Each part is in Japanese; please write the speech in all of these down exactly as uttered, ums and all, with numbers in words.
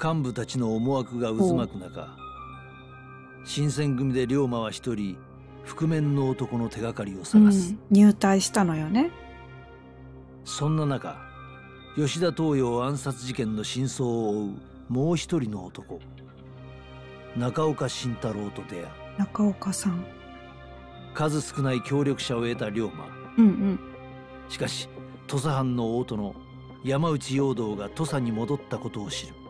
幹部たちの思惑が渦巻く中、新選組で龍馬は一人覆面の男の手がかりを探す、 うん、入隊したのよね。 そんな中、吉田東洋暗殺事件の真相を追うもう一人の男、中岡慎太郎と出会う。 中岡さん。 数少ない協力者を得た龍馬。 うんうん。 しかし土佐藩の大殿山内容堂が土佐に戻ったことを知る。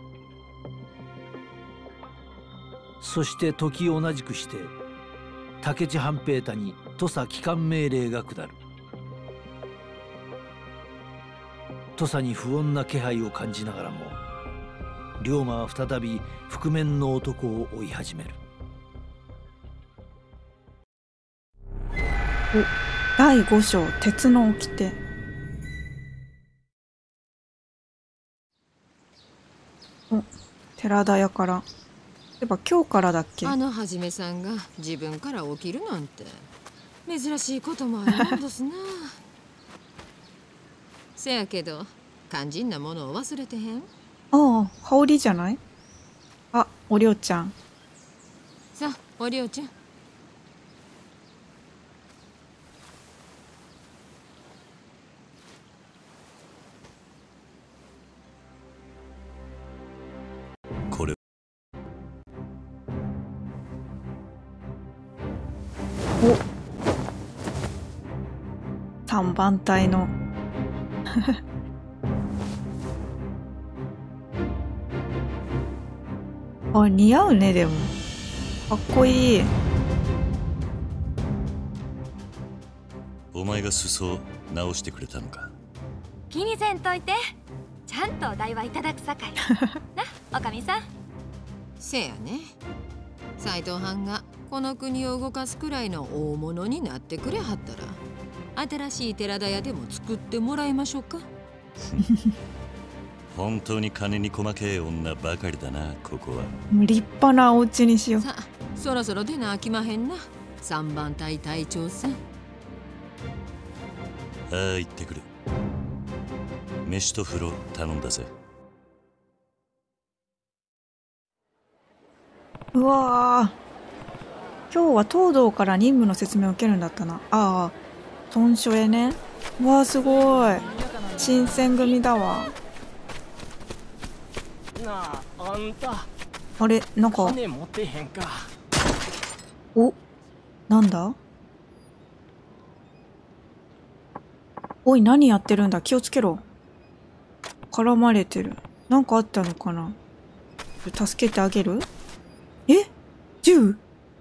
そして時同じくして武智半平太に土佐帰還命令が下る。土佐に不穏な気配を感じながらも龍馬は再び覆面の男を追い始める。 お、だいご章鉄の掟。お、寺田屋から。やっぱ今日からだっけ。 あのはじめさんが自分から起きるなんて珍しいこともあるもんですな。せやけど肝心なものを忘れてへん？ ああ、羽織じゃない？あ、おりょうちゃん。 さあ、おりょうちゃん。 これお、三番隊のあ、似合うね。でもかっこいい。 お前が裾を直してくれたのか。 気にせんといて、ちゃんとお代はいただくさかいな、おかみさん。 せやね、斎藤藩がこの国を動かすくらいの大物になってくれはったら新しい寺田屋でも作ってもらいましょうか。 本当に金に細けえ女ばかりだな、ここは。 立派なお家にしよう。 さあ、そろそろ出なあきまへんな、三番隊隊長さん。 ああ、行ってくる。飯と風呂頼んだぜ。 うわー、今日は東堂から任務の説明を受けるんだったな。ああ、豚書へね。うわー、すごい。新選組だわ。 なあ、あんたあれ、なんか金持ってへんか。 お、なんだ。おい、何やってるんだ、気をつけろ。絡まれてる。なんかあったのかな。助けてあげる。え、銃。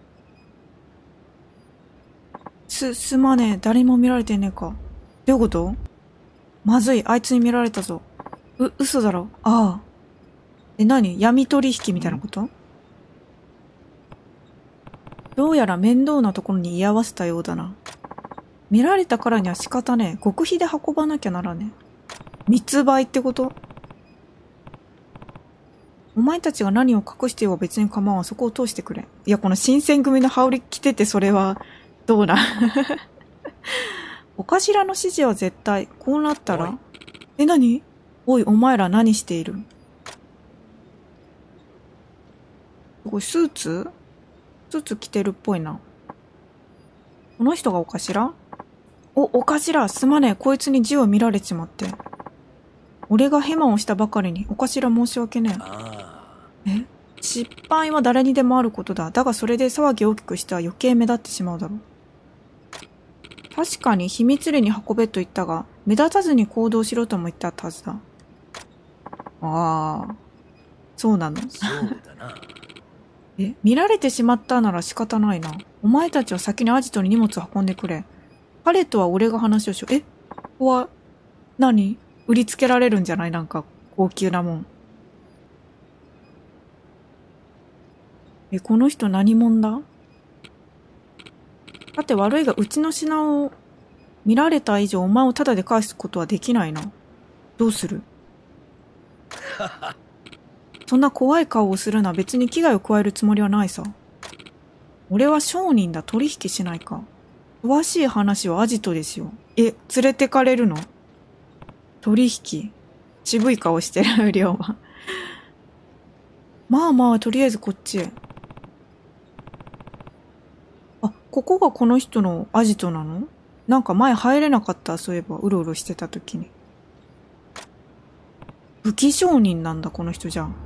す、すまねえ。誰も見られてねえか。どういうこと？まずい。あいつに見られたぞ。う、嘘だろ。ああ。え、何？闇取引みたいなこと？どうやら面倒なところに居合わせたようだな。見られたからには仕方ねえ。極秘で運ばなきゃならねえ。密売ってこと？お前たちが何を隠してようが別に構わん。そこを通してくれ。いや、この新選組の羽織着ててそれはどうな。お頭の指示は絶対。こうなったら、え、何？おい、お前ら何している？これスーツ？スーツ着てるっぽいな。この人がお頭？お、お頭、すまねえ。こいつに字を見られちまって。俺がヘマをしたばかりに、お頭申し訳ねえ。え？失敗は誰にでもあることだ。だがそれで騒ぎを大きくしては余計目立ってしまうだろう。確かに秘密裏に運べと言ったが、目立たずに行動しろとも言ってあったはずだ。ああ、そうなの。 そうだな。 え、見られてしまったなら仕方ないな。お前たちは先にアジトに荷物を運んでくれ。彼とは俺が話をしよう。え、ここは何？売りつけられるんじゃない？なんか高級なもん。え、この人何者だ？だって悪いがうちの品を見られた以上お前をタダで返すことはできないな。どうする？そんな怖い顔をするのは別に危害を加えるつもりはないさ。俺は商人だ。取引しないか。詳しい話はアジトですよ。え、連れてかれるの？取引。渋い顔してる、龍馬。 まあまあ、とりあえずこっちへ。あ、ここがこの人のアジトなの？なんか前入れなかった、そういえば、うろうろしてた時に。武器商人なんだ、この人じゃん。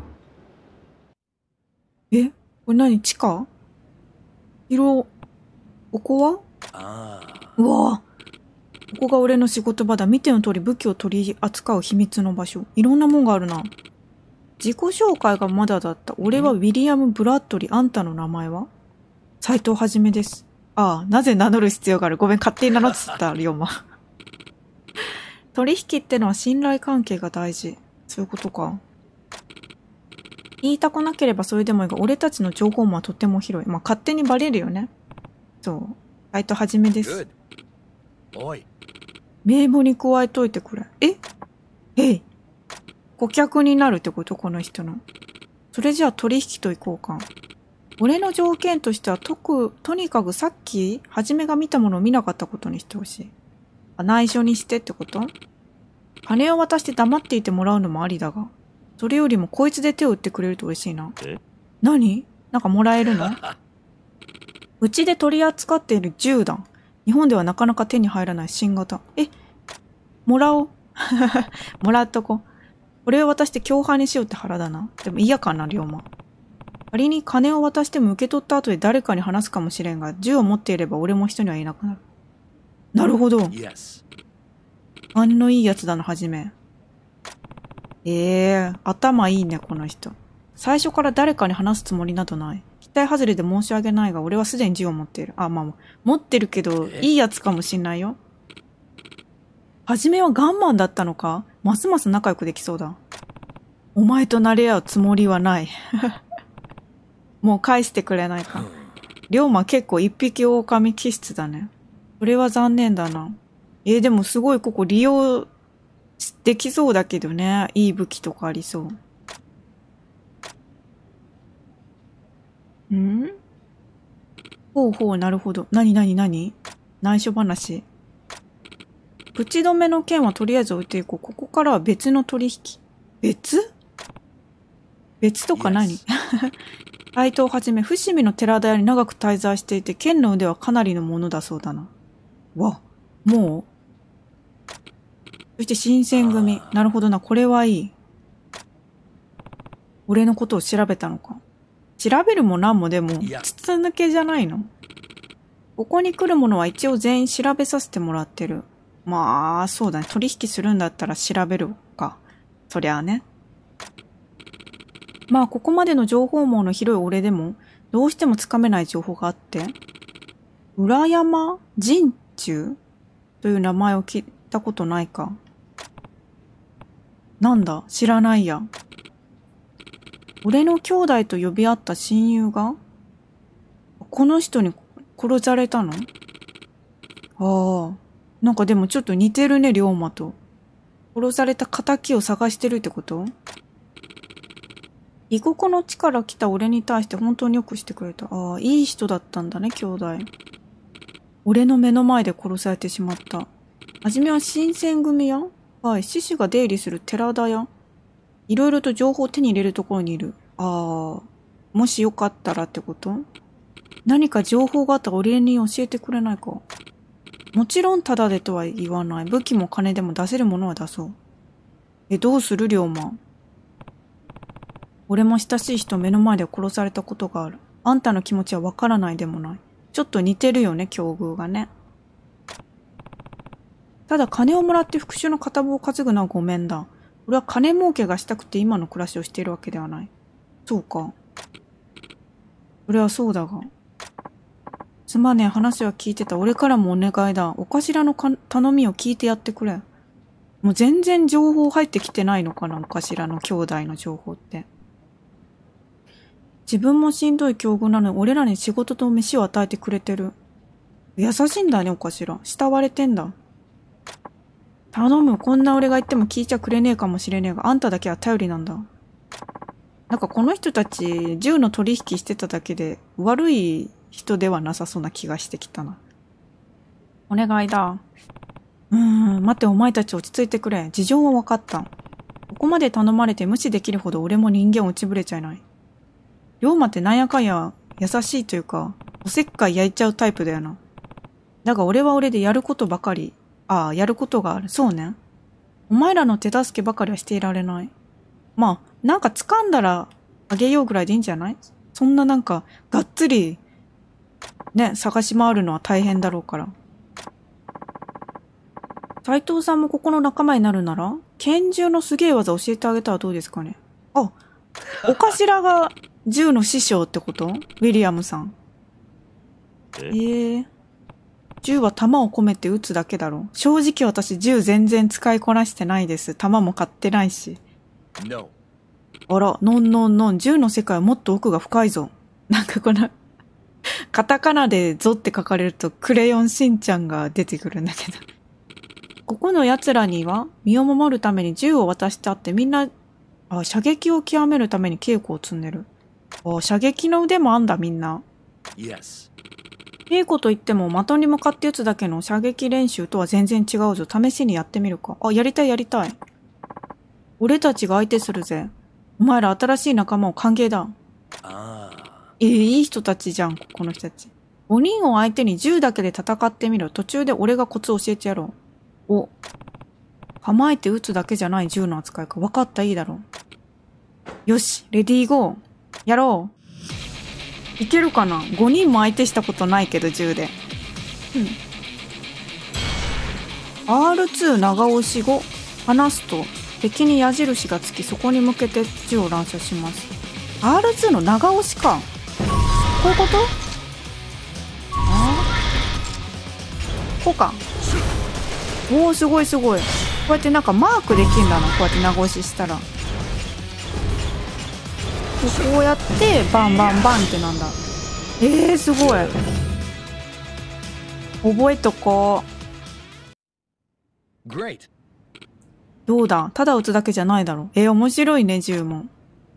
え？これ何？地下？広、ここは？ ああ。 うわぁ。ここが俺の仕事場だ。見ての通り武器を取り扱う秘密の場所。いろんなもんがあるな。自己紹介がまだだった。俺はウィリアム・ブラッドリー。あんたの名前は？斉藤はじめです。ああ、なぜ名乗る必要がある？ごめん、勝手に名乗ってた、龍馬。取引ってのは信頼関係が大事。そういうことか。言いたくなければそれでもいいが、俺たちの情報網はとっても広い。まあ、勝手にバレるよね。そう。斉藤はじめです。 おい。 名簿に加えといてくれ。え？えい。顧客になるってこと？この人の。それじゃあ取引といこうか。俺の条件としては、とく、とにかくさっき、はじめが見たものを見なかったことにしてほしい。あ、内緒にしてってこと？金を渡して黙っていてもらうのもありだが、それよりもこいつで手を打ってくれると嬉しいな。 え？ 何？なんかもらえるの？うちで取り扱っている銃弾。日本ではなかなか手に入らない新型。え？もらおう。もらっとこ。これを渡して共犯にしようって腹だな。でも嫌かな、龍馬。仮に金を渡しても受け取った後で誰かに話すかもしれんが、銃を持っていれば俺も人にはいなくなる。なるほど。 Yes. あんのいいやつだな、はじめ。ええー、頭いいね、この人。最初から誰かに話すつもりなどない。期待外れで申し訳ないが、俺はすでに銃を持っている。あ、まあまあ、持ってるけど、いいやつかもしんないよ。はじめはガンマンだったのか？ますます仲良くできそうだ。お前と慣れ合うつもりはない。もう返してくれないか。龍馬結構一匹狼気質だね。それは残念だな。えー、でもすごいここ利用できそうだけどね。いい武器とかありそう。ん？ほうほう、なるほど。なになになに？内緒話。口止めの件はとりあえず置いていこう。ここからは別の取引。別？別とか何？斉藤はじめ、伏見の寺田屋に長く滞在していて、剣の腕はかなりのものだそうだな。わ、もう？そして新選組。なるほどな、これはいい。俺のことを調べたのか。調べるも何もでも、筒抜けじゃないの？ここに来るものは一応全員調べさせてもらってる。まあ、そうだね。取引するんだったら調べるか。そりゃあね。まあ、ここまでの情報網の広い俺でも、どうしてもつかめない情報があって、裏山陣中という名前を聞いたことないか。なんだ？知らないや。俺の兄弟と呼び合った親友が、この人に殺されたの？ああ。なんかでもちょっと似てるね、龍馬と。殺された仇を探してるってこと？異国の地から来た俺に対して本当によくしてくれた。ああ、いい人だったんだね、兄弟。俺の目の前で殺されてしまった。はじめは新選組や？はい、獅子が出入りする寺田や。いろいろと情報を手に入れるところにいる。ああ、もしよかったらってこと？何か情報があったら俺に教えてくれないか？もちろんタダでとは言わない。武器も金でも出せるものは出そう。え、どうする龍馬？俺も親しい人目の前で殺されたことがある。あんたの気持ちはわからないでもない。ちょっと似てるよね、境遇がね。ただ金をもらって復讐の片棒を担ぐのはごめんだ。俺は金儲けがしたくて今の暮らしをしているわけではない。そうか。それはそうだが。すまねえ、話は聞いてた。俺からもお願いだ。お頭のか頼みを聞いてやってくれ。もう全然情報入ってきてないのかな、お頭の兄弟の情報って。自分もしんどい境遇なのに俺らに仕事と飯を与えてくれてる。優しいんだね、お頭。慕われてんだ。頼む、こんな俺が言っても聞いちゃくれねえかもしれねえが、あんただけは頼りなんだ。なんかこの人たち、銃の取引してただけで、悪い人ではなさそうな気がしてきたな。お願いだ。うーん、待って、お前たち落ち着いてくれ。事情は分かった。ここまで頼まれて無視できるほど俺も人間落ちぶれちゃいない。 龍馬ってなんやかんや優しいというか、おせっかい焼いちゃうタイプだよな。だが俺は俺でやることばかり、ああ、やることがある。そうね。お前らの手助けばかりはしていられない。まあ、なんか掴んだらあげようぐらいでいいんじゃない？そんななんか、がっつり、ね、探し回るのは大変だろうから。斉藤さんもここの仲間になるなら、拳銃のすげえ技教えてあげたらどうですかね。あ、お頭が銃の師匠ってこと？ウィリアムさん。ええー。銃は弾を込めて撃つだけだろ。正直私銃全然使いこなしてないです。弾も買ってないし。 No. あら、のんのんのん、銃の世界はもっと奥が深いぞ。なんかこの、カタカナでゾって書かれるとクレヨンしんちゃんが出てくるんだけど。ここの奴らには身を守るために銃を渡してあってみんな、あ、射撃を極めるために稽古を積んでる。あ、射撃の腕もあんだみんな。 Yes. 稽古といっても的に向かって撃つだけの射撃練習とは全然違うぞ。試しにやってみるか。あ、やりたいやりたい。俺たちが相手するぜ。お前ら新しい仲間を歓迎だ。 ああ。 えー、いい人たちじゃん、この人たち。ごにんを相手に銃だけで戦ってみろ。途中で俺がコツ教えてやろう。お。構えて撃つだけじゃない銃の扱いか。分かった、いいだろう。よし、レディーゴー。やろう。いけるかな？ ご 人も相手したことないけど、銃で。うん。アールツー 長押し後、離すと敵に矢印がつき、そこに向けて銃を乱射します。アールツー の長押しか。こういうこと？ああ。こうか。おー、すごいすごい。こうやってなんかマークできんだな。こうやって長押ししたら。こうやってバンバンバンってなんだ。えー、すごい。覚えとこう。Great. どうだ、ただ撃つだけじゃないだろ。えー、面白いね、銃も。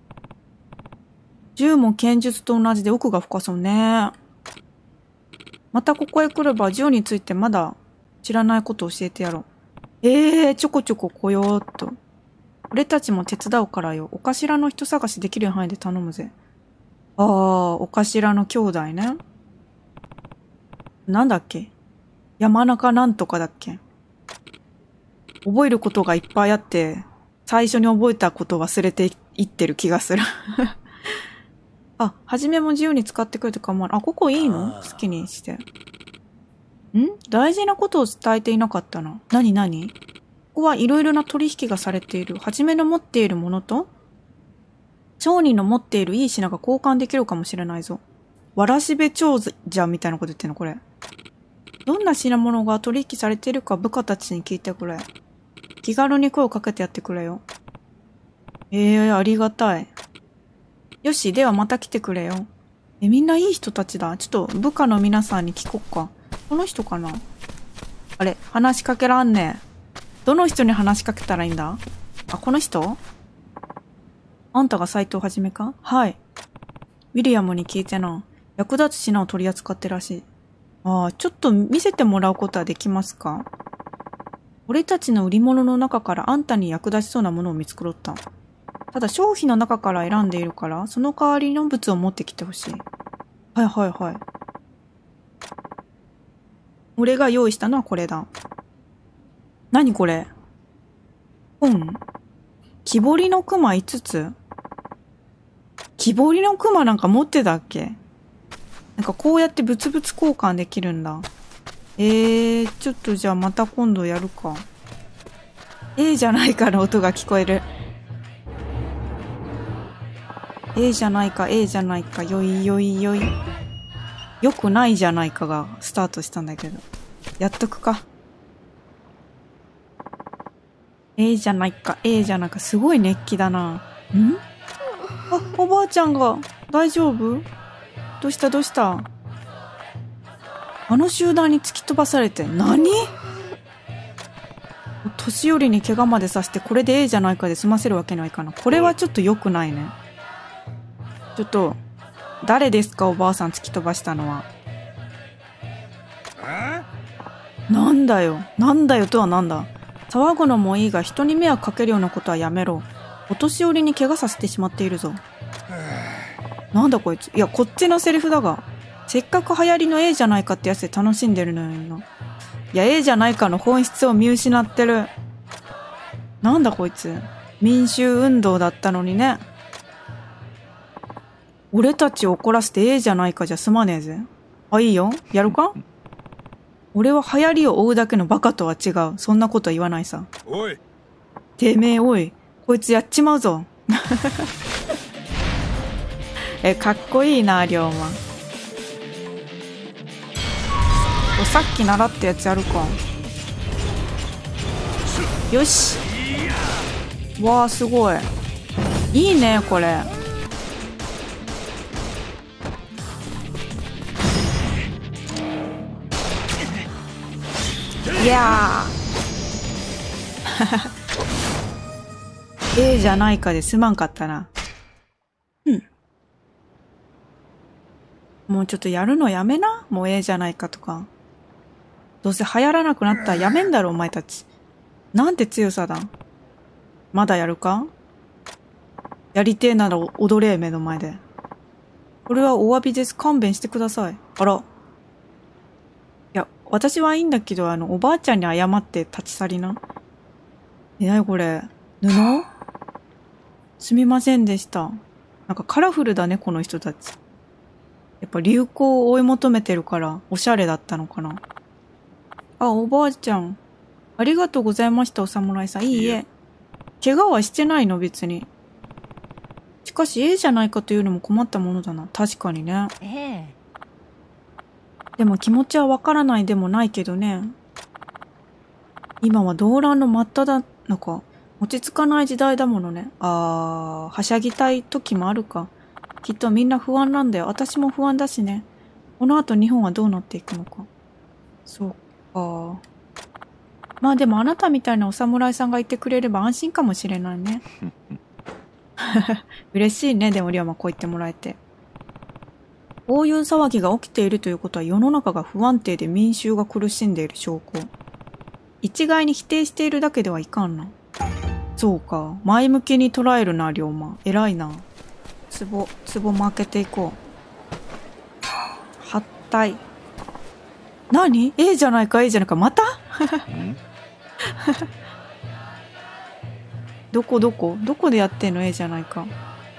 銃も剣術と同じで奥が深そうね。またここへ来れば銃についてまだ知らないことを教えてやろう。えー、ちょこちょこ来よーっと。俺たちも手伝うからよ。お頭の人探しできる範囲で頼むぜ。ああ、お頭の兄弟ね。なんだっけ？山中なんとかだっけ？覚えることがいっぱいあって、最初に覚えたこと忘れていってる気がする。あ、はじめも自由に使ってくれて構わない。あ、ここいいの？好きにして。ん？大事なことを伝えていなかったな。なになに？ここはいろいろな取引がされている。はじめの持っているものと、商人の持っているいい品が交換できるかもしれないぞ。わらしべ長者みたいなこと言ってんのこれ。どんな品物が取引されているか部下たちに聞いてくれ。気軽に声をかけてやってくれよ。ええー、ありがたい。よし、ではまた来てくれよ。え、みんないい人たちだ。ちょっと部下の皆さんに聞こっか。この人かな？あれ、話しかけらんねえ。どの人に話しかけたらいいんだ？あ、この人？あんたが斎藤はじめか？はい。ウィリアムに聞いてな。役立つ品を取り扱ってらしい。ああ、ちょっと見せてもらうことはできますか？俺たちの売り物の中からあんたに役立ちそうなものを見繕った。ただ商品の中から選んでいるから、その代わりの物を持ってきてほしい。はいはいはい。俺が用意したのはこれだ。何これ？本？木彫りの熊いつつ？木彫りの熊なんか持ってたっけ？なんかこうやって物々交換できるんだ。えー、ちょっとじゃあまた今度やるか。えーじゃないかの音が聞こえる。えーじゃないか、えーじゃないか、よいよいよい。よくないじゃないかがスタートしたんだけど。やっとくか。えーじゃないか、えーじゃないか、すごい熱気だな。ん？あ、おばあちゃんが、大丈夫？どうしたどうした？あの集団に突き飛ばされて、何？年寄りに怪我までさせて、これでええじゃないかで済ませるわけにはいかない。これはちょっと良くないね。ちょっと、誰ですかおばあさん突き飛ばしたのは。なんだよ、なんだよとはなんだ。騒ぐのもいいが人に迷惑かけるようなことはやめろ。お年寄りに怪我させてしまっているぞ。 なんだこいつ。いや、こっちのセリフだが。せっかく流行りの A じゃないかってやつで楽しんでるのよな。いや、A じゃないかの本質を見失ってる。なんだこいつ。民衆運動だったのにね。俺たちを怒らせて A じゃないかじゃ済まねえぜ。あ、いいよ。やるか？俺は流行りを追うだけのバカとは違う。そんなこと言わないさ。 おい。 てめえ、おい。こいつやっちまうぞ。え、かっこいいな、龍馬。さっき習ったやつやるか。よし。わあ、すごい。いいね、これ。いやー。A じゃないかですまんかったな。うん。もうちょっとやるのやめな。もう A じゃないかとか。どうせ流行らなくなったらやめんだろ、お前たち。なんて強さだ。まだやるか？やりてえなら踊れ、目の前で。これはお詫びです。勘弁してください。あら。いや、私はいいんだけど、あの、おばあちゃんに謝って立ち去りな。え、なにこれ。布？すみませんでした。なんかカラフルだね、この人たち。やっぱ流行を追い求めてるから、おしゃれだったのかな。あ、おばあちゃん。ありがとうございました、お侍さん。いいえ。怪我はしてないの、別に。しかし A じゃないかというのも困ったものだな。確かにね。 ええ。 でも気持ちはわからないでもないけどね。今は動乱の真っ只中。落ち着かない時代だものね。あー、はしゃぎたい時もあるか。きっとみんな不安なんだよ。私も不安だしね。この後日本はどうなっていくのか。そうか。まあでもあなたみたいなお侍さんがいてくれれば安心かもしれないね。嬉しいね、でも龍馬こう言ってもらえて。こういう騒ぎが起きているということは世の中が不安定で民衆が苦しんでいる証拠。一概に否定しているだけではいかんな。そうか。前向きに捉えるな、龍馬。偉いな。ツボ、ツボ負けていこう。はったい。何？ A じゃないか、A じゃないか。またどこどこどこでやってんの？ A じゃないか。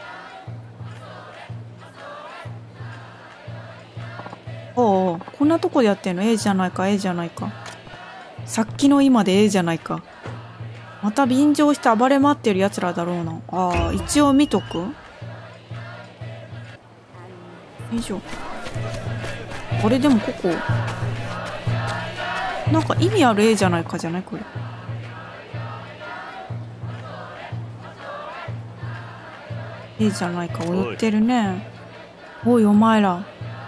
おう、こんなとこでやってんの？ A じゃないか、A じゃないか。さっきの今で A じゃないか。また便乗して暴れ回ってる奴らだろうな。ああ、一応見とく？よいしょ。あれでもここ。なんか意味ある A じゃないかじゃないこれ。A じゃないか、踊ってるね。おい、お前ら。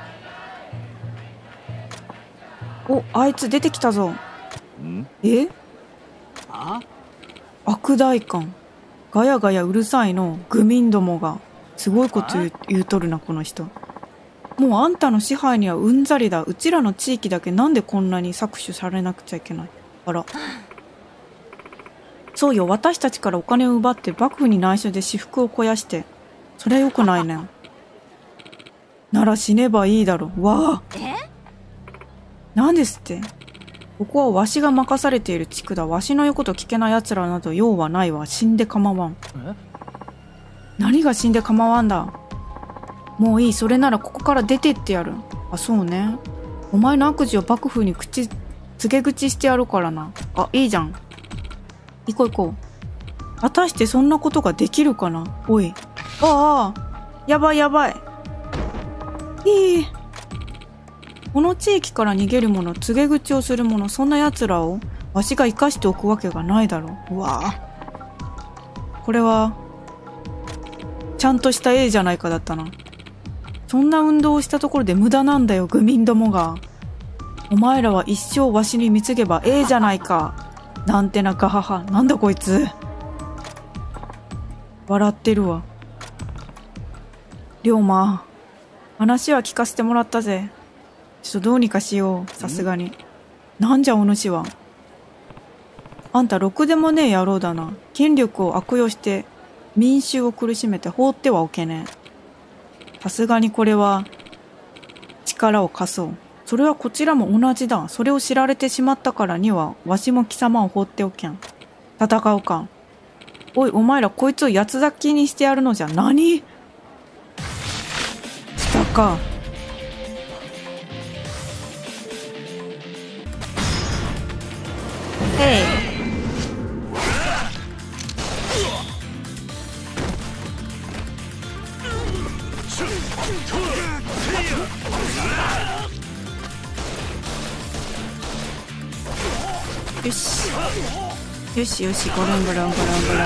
お、あいつ出てきたぞ。え？悪代官。ガヤガヤうるさいの、愚民どもが。すごいこと言う、言うとるな、この人。もうあんたの支配にはうんざりだ。うちらの地域だけなんでこんなに搾取されなくちゃいけない。あら。そうよ、私たちからお金を奪って幕府に内緒で私腹を肥やして。それはよくないねん。なら死ねばいいだろ。わあ。 え？ なんですって。ここはわしが任されている地区だ。わしの言うこと聞けない奴らなど用はないわ。死んで構わん。何が死んで構わんだ。もういい。それならここから出てってやる。あ、そうね。お前の悪事を幕府に口、告げ口してやるからな。あ、いいじゃん。行こう行こう。果たしてそんなことができるかな。おい。ああ、やばいやばい。いい。この地域から逃げる者、告げ口をする者、そんな奴らをわしが生かしておくわけがないだろう。うわあ。これは、ちゃんとした A じゃないかだったな。そんな運動をしたところで無駄なんだよ、愚民どもが。お前らは一生わしに貢げば A じゃないか。なんてなガハハ。なんだこいつ。笑ってるわ。龍馬、話は聞かせてもらったぜ。ちょっとどうにかしよう、さすがに。なんじゃお主は。あんたろくでもねえ野郎だな。権力を悪用して民衆を苦しめて放ってはおけねえ。 さすがにこれは力を貸そう。それはこちらも同じだ。それを知られてしまったからにはわしも貴様を放っておけん。戦うか。おいお前らこいつを八つ咲きにしてやるのじゃ。何？来たか。へい。よしよしよし、ゴロンゴロンゴロンゴロンゴ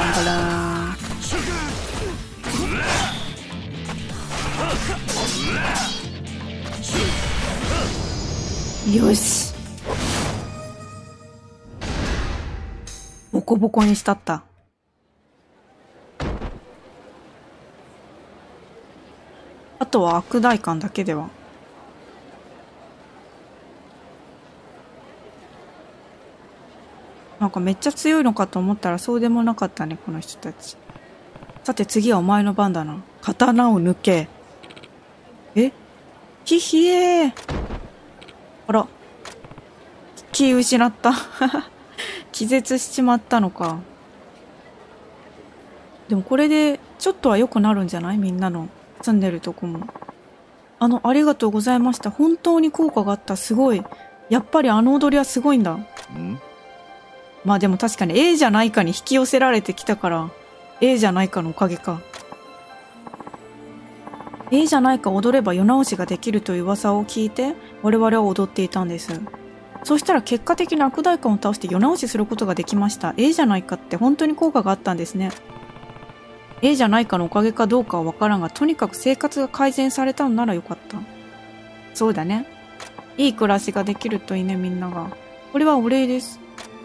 ロン。よし、ボコボコにしたった。あとは悪代官だけでは。なんかめっちゃ強いのかと思ったらそうでもなかったね、この人たち。さて次はお前の番だな。刀を抜け。え？ひひえー。あら。気失った。気絶しちまったのか。でもこれでちょっとは良くなるんじゃない？みんなの住んでるとこも。あの、ありがとうございました。本当に効果があった。すごい。やっぱりあの踊りはすごいんだ。ん？まあでも確かに A じゃないかに引き寄せられてきたから A じゃないかのおかげか。 A じゃないか踊れば世直しができるという噂を聞いて我々は踊っていたんです。そしたら結果的に悪代官を倒して世直しすることができました。 A じゃないかって本当に効果があったんですね。 A じゃないかのおかげかどうかはわからんが、とにかく生活が改善されたのならよかった。そうだね、いい暮らしができるといいね、みんなが。これはお礼です。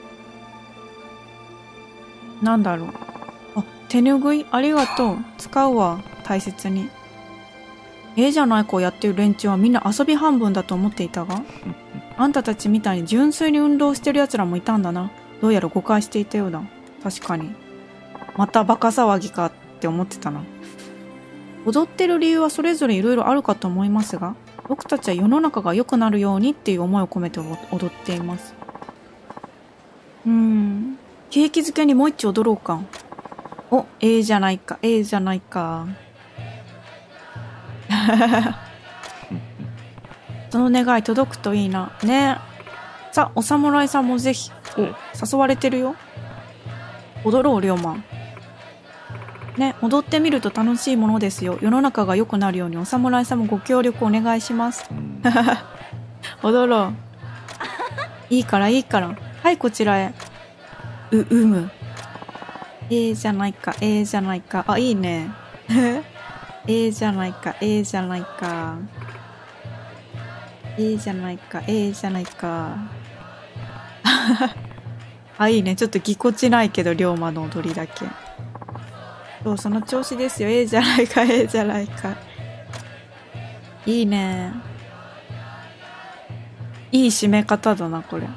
なんだろう。あ、手ぬぐいありがとう。使うわ、大切に。ええじゃないかをやってる連中はみんな遊び半分だと思っていたが、あんたたちみたいに純粋に運動してる奴らもいたんだな。どうやら誤解していたようだ。確かに。またバカ騒ぎかって思ってたな。踊ってる理由はそれぞれいろいろあるかと思いますが、僕たちは世の中が良くなるようにっていう思いを込めて踊っています。うーん。景気づけにもう一丁踊ろうか。お、ええじゃないか、ええじゃないか。その願い届くといいな。ね。さあ、お侍さんもぜひ。お、誘われてるよ。踊ろう、龍馬。ね、踊ってみると楽しいものですよ。世の中が良くなるようにお侍さんもご協力お願いします。踊ろう。いいからいいから。はい、こちらへ。う、うむ。ええじゃないか、ええじゃないか。あ、いいね。ええじゃないか、ええじゃないか。ええじゃないか、ええじゃないか。あ、いいね。ちょっとぎこちないけど、龍馬の踊りだけ。そう、その調子ですよ。ええじゃないか、ええじゃないか。いいね。いい締め方だな、これ。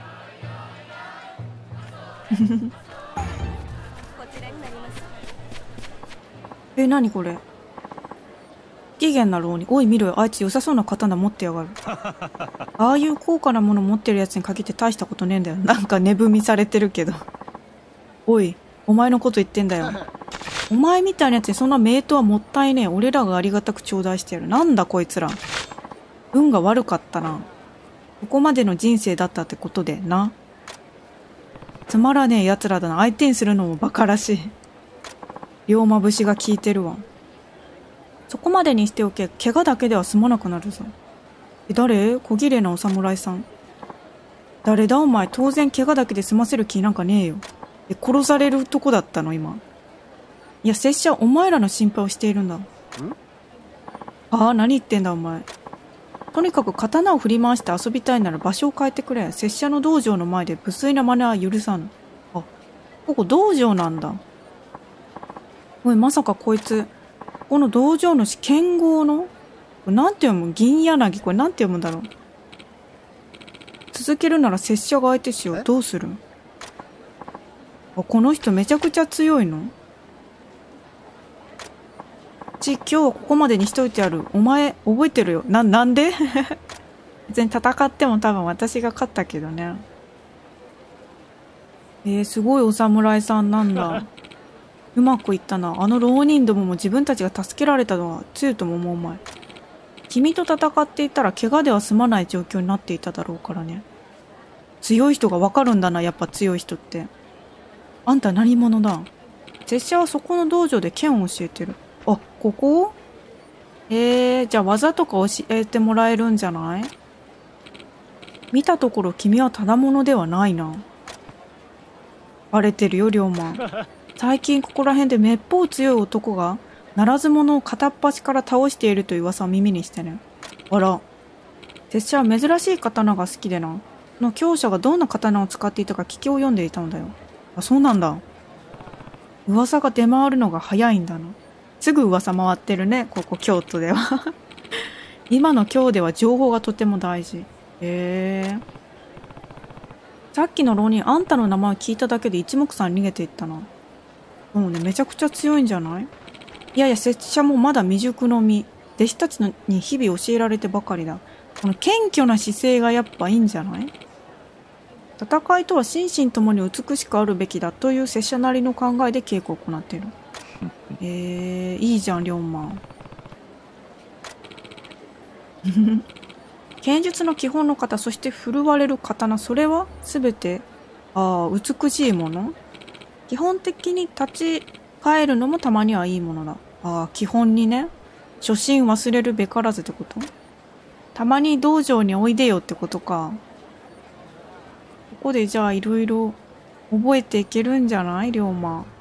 え、なにこれ。不機嫌な浪人。おい見ろよ、あいつ良さそうな刀持ってやがる。ああいう高価なもの持ってるやつに限って大したことねえんだよ。なんか値踏みされてるけど。おい、お前のこと言ってんだよ。お前みたいなやつにそんな名刀はもったいねえ。俺らがありがたく頂戴してやる。なんだこいつら。運が悪かったな。ここまでの人生だったってことでな。つまらねえ奴らだな。相手にするのもバカらしい。龍馬節が効いてるわ。そこまでにしておけ。怪我だけでは済まなくなるぞ。え、誰？小綺麗なお侍さん。誰だお前。当然怪我だけで済ませる気なんかねえよ。え、殺されるとこだったの今。いや、拙者はお前らの心配をしているんだ。ああ、何言ってんだお前。とにかく刀を振り回して遊びたいなら場所を変えてくれ。拙者の道場の前で無粋な真似は許さぬ。あ、ここ道場なんだ。おい、まさかこいつ、この道場主剣豪の、これなんて読む？銀柳。これなんて読むんだろう。続けるなら拙者が相手しよう。どうする？あ、この人めちゃくちゃ強いの？ ち今日はここまでにしといてある。お前覚えてるよ。な、なんで別に戦っても多分私が勝ったけどね。えー、すごいお侍さんなんだ。うまくいったな。あの浪人どもも自分たちが助けられたのは強いとも思うお前。君と戦っていたら怪我では済まない状況になっていただろうからね。強い人がわかるんだな、やっぱ強い人って。あんた何者だ？拙者はそこの道場で剣を教えてる。あ、ここ？えー、じゃあ技とか教えてもらえるんじゃない？見たところ君はただ者ではないな。バレてるよ、龍馬。最近ここら辺でめっぽう強い男がならず者を片っ端から倒しているという噂を耳にしてね。あら、拙者は珍しい刀が好きでな。その強者がどんな刀を使っていたか聞きを読んでいたのだよ。あ、そうなんだ。噂が出回るのが早いんだな。すぐ噂回ってるね、ここ京都では。今の京では情報がとても大事。へえ。さっきの浪人、あんたの名前を聞いただけで一目散逃げていったな。もうね、めちゃくちゃ強いんじゃない？いやいや、拙者もまだ未熟の身。弟子たちに日々教えられてばかりだ。この謙虚な姿勢がやっぱいいんじゃない？戦いとは心身ともに美しくあるべきだという拙者なりの考えで稽古を行っている。えー、いいじゃん、龍馬。剣術の基本の型、そして振るわれる刀、それは全て、ああ、美しいもの？基本的に立ち返るのもたまにはいいものだ。ああ、基本にね。初心忘れるべからずってこと？たまに道場においでよってことか。ここでじゃあいろいろ覚えていけるんじゃない？龍馬。